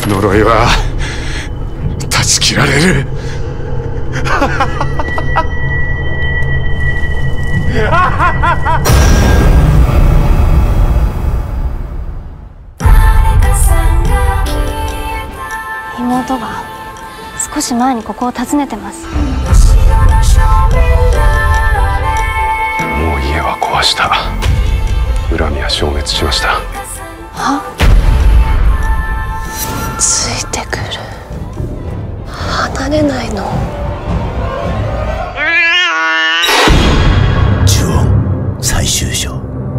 呪いは断ち切られる。 妹が少し前にここを訪ねてます。もう家は壊した。恨みは消滅しました。 は？ついてくる。離れないの。 呪怨最終章。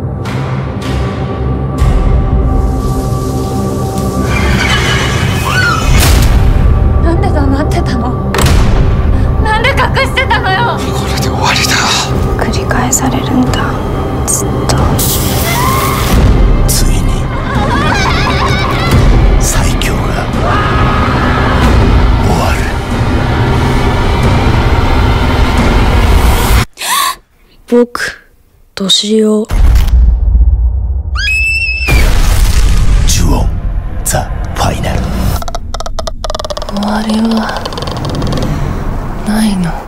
なんで黙ってたの？なんで隠してたのよ。 これで終わりだ。 繰り返されるんだ、ずっと。 ついに最強が終わる。 僕、年を。 呪怨ザ・ファイナル。 終わりはないの。